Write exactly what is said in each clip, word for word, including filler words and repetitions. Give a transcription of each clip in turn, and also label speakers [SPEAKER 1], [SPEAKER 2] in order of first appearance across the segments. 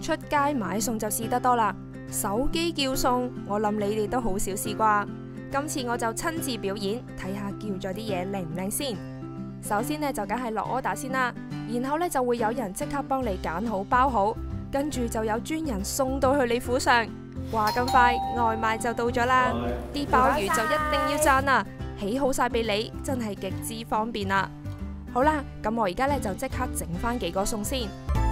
[SPEAKER 1] 出街買餸就試得多啦，手機叫餸，我諗你哋都好少試啩。今次我就親自表演，睇下叫咗啲嘢靚唔靚先。首先呢，就梗係落 order 先啦，然後呢，就會有人即刻幫你揀好包好，跟住就有專人送到去你府上。話咁快，外賣就到咗啦，啲鮑魚就一定要讚啊！起好晒俾你，真係極之方便啦。好啦，咁我而家呢，就即刻整翻幾個餸先。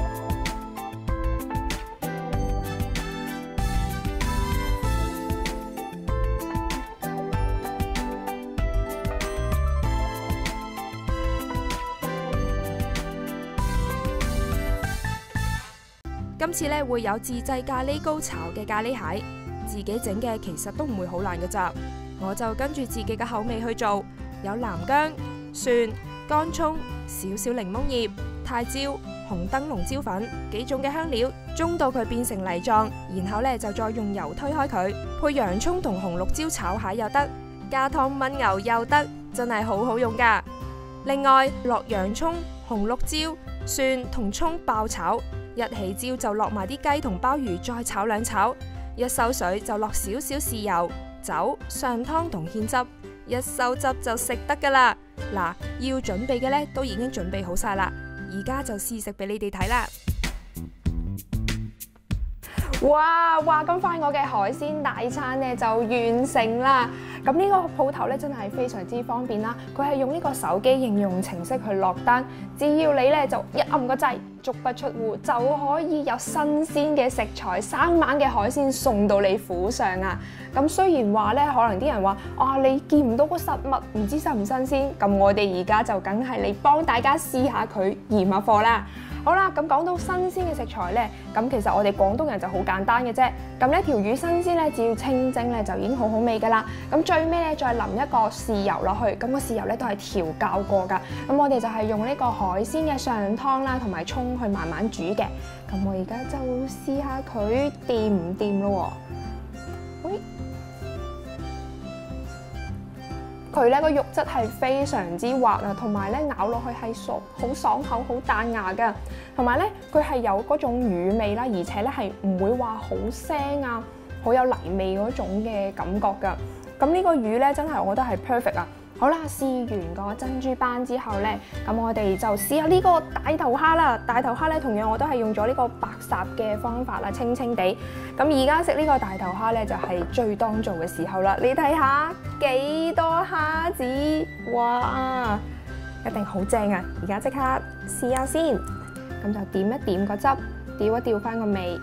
[SPEAKER 1] 今次咧會有自製咖喱膏炒嘅咖喱蟹，自己整嘅其實都唔會好難嘅咋，我就跟住自己嘅口味去做，有南薑、蒜、乾葱、少少檸檬葉、泰椒、紅燈籠椒粉幾種嘅香料，中到佢變成泥狀，然後咧就再用油推開佢，配洋葱同紅綠椒炒蟹又得，加湯炆牛又得，真係好好用噶。另外落洋葱、紅綠椒、蒜同葱爆炒。一起椒就落埋啲雞同鮑魚，再炒兩炒。一收水就落少少豉油、酒、上湯同芡汁，一收汁就食得噶啦。嗱，要準備嘅呢都已經準備好晒啦，而家就試食俾你哋睇啦。哇！話咁快，我嘅海鮮大餐呢就完成啦。咁呢個鋪頭咧真係非常之方便啦，佢係用呢個手機應用程式去落單，只要你咧就一按個掣，足不出戶就可以有新鮮嘅食材、生猛嘅海鮮送到你府上啊！咁雖然話咧，可能啲人話啊，你見唔到個實物，唔知新唔新鮮，咁我哋而家就梗係嚟幫大家試下佢驗下貨啦。好啦，咁講到新鮮嘅食材咧，咁其實我哋廣東人就好簡單嘅啫。咁呢條魚新鮮咧，只要清蒸咧就已經好好味噶啦。咁最尾咧再淋一個豉油落去，咁個豉油咧都係調校過噶。咁我哋就係用呢個海鮮嘅上湯啦，同埋葱去慢慢煮嘅。咁我而家就試下佢掂唔掂咯喎。喂，佢咧個肉質係非常之滑啊，同埋咧咬落去係爽，好爽口，好彈牙噶。同埋咧，佢係有嗰種魚味啦，而且咧係唔會話好腥啊，好有泥味嗰種嘅感覺噶。咁呢個魚咧真係我覺得係 perfect 啊！好啦，試完個珍珠斑之後咧，咁我哋就試下呢個大頭蝦啦。大頭蝦咧同樣我都係用咗呢個白烚嘅方法啦，清清地。咁而家食呢個大頭蝦咧就係最當造嘅時候啦。你睇下幾多蝦子，哇！一定好正啊！而家即刻試下先。咁就點一點個汁，調一調翻個味。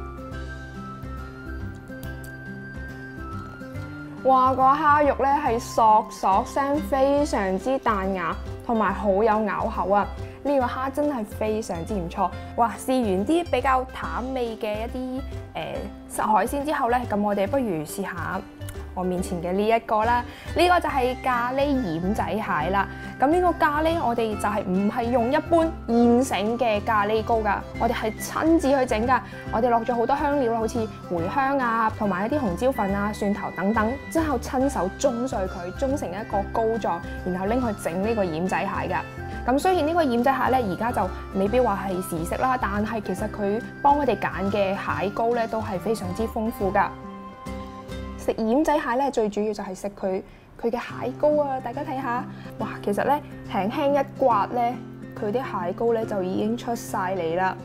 [SPEAKER 1] 哇！個蝦肉咧係索索聲，非常之彈牙，同埋好有咬口啊！呢個蝦真係非常之唔錯。哇！試完啲比較淡味嘅一啲誒海鮮之後咧，咁我哋不如試下我面前嘅呢一個啦，呢個就係咖喱奄仔蟹啦。咁呢個咖喱我哋就係唔係用一般現成嘅咖喱膏㗎，我哋係親自去整㗎。我哋落咗好多香料啦，好似茴香啊，同埋一啲紅椒粉啊、蒜頭等等，之後親手舂碎佢，舂成一個膏狀，然後拎去整呢個奄仔蟹㗎。咁雖然呢個奄仔蟹咧而家就未必話係時食啦，但係其實佢幫我哋揀嘅蟹膏咧都係非常之豐富㗎。食奄仔蟹咧，最主要就係食佢佢嘅蟹膏啊！大家睇下，哇，其實咧輕輕一刮咧，佢啲蟹膏咧就已經出晒嚟啦。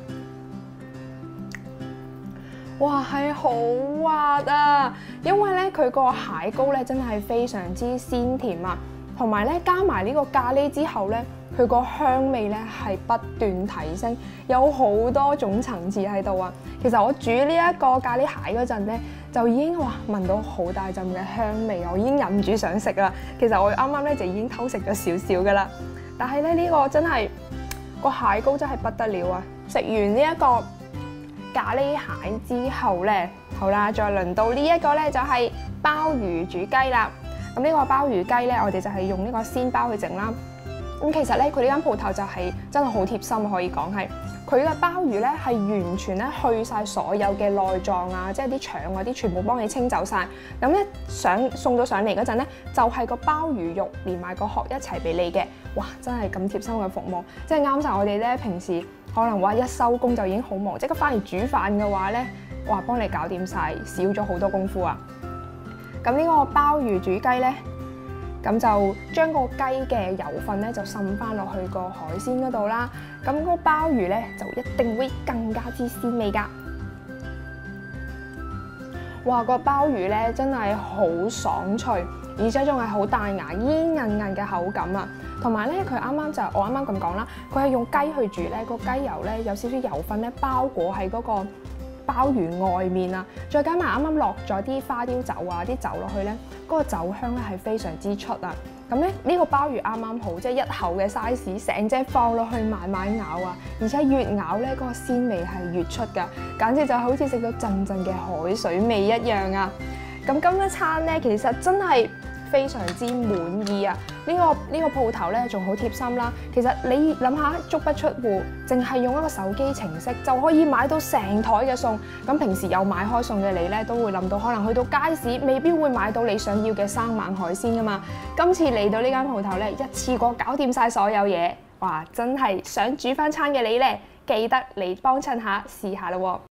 [SPEAKER 1] 哇，係好滑啊！因為咧佢個蟹膏咧真係非常之鮮甜啊，同埋咧加埋呢個咖喱之後咧，佢個香味咧係不斷提升，有好多種層次喺度啊！其實我煮呢一個咖喱蟹嗰陣咧，就已經哇聞到好大陣嘅香味，我已經忍唔住想食啦。其實我啱啱咧就已經偷食咗少少噶啦，但係咧呢個真係個蟹膏真係不得了啊！食完呢一個咖喱蟹之後咧，好啦，再輪到呢一個咧就係鮑魚煮雞啦。咁呢個鮑魚雞咧，我哋就係用呢個鮮鮑去整啦。咁其實咧，佢呢間鋪頭就係真係好貼心，可以講係佢嘅鮑魚咧係完全咧去晒所有嘅內臟啊，即係啲腸嗰啲全部幫你清走晒。咁一上送到上嚟嗰陣咧，就係、是、個鮑魚肉連埋個殼一齊俾你嘅。哇！真係咁貼心嘅服務，即係啱晒我哋咧平時可能話一收工就已經好忙，即刻翻嚟煮飯嘅話咧，哇！幫你搞掂晒，少咗好多功夫啊！咁呢個鮑魚煮雞咧，咁就將個雞嘅油分咧就滲翻落去個海鮮嗰度啦。咁嗰個鮑魚咧就一定會更加之鮮味㗎。哇！個鮑魚咧真係好爽脆，而且仲係好彈牙、煙韌韌嘅口感啊！同埋咧，佢啱啱就係我啱啱咁講啦，佢係用雞去煮咧，個雞油咧有少少油分咧包裹喺嗰個鮑魚外面啊，再加埋啱啱落咗啲花雕酒啊，啲酒落去咧，嗰個酒香咧係非常之出啊！咁咧呢個鮑魚啱啱好，即係一口嘅 size， 成隻放落去慢慢咬啊，而且越咬咧嗰個鮮味係越出㗎，簡直就好似食到陣陣嘅海水味一樣啊！咁今一餐咧其實真係非常之滿意啊！呢、這個呢、這個鋪頭咧仲好貼心啦。其實你諗下，足不出戶，淨係用一個手機程式就可以買到成枱嘅餸。咁平時有買開餸嘅你咧，都會諗到可能去到街市未必會買到你想要嘅生猛海鮮噶嘛。今次嚟到呢間鋪頭咧，一次過搞掂晒所有嘢，哇！真係想煮翻餐嘅你咧，記得嚟幫襯下試下啦喎。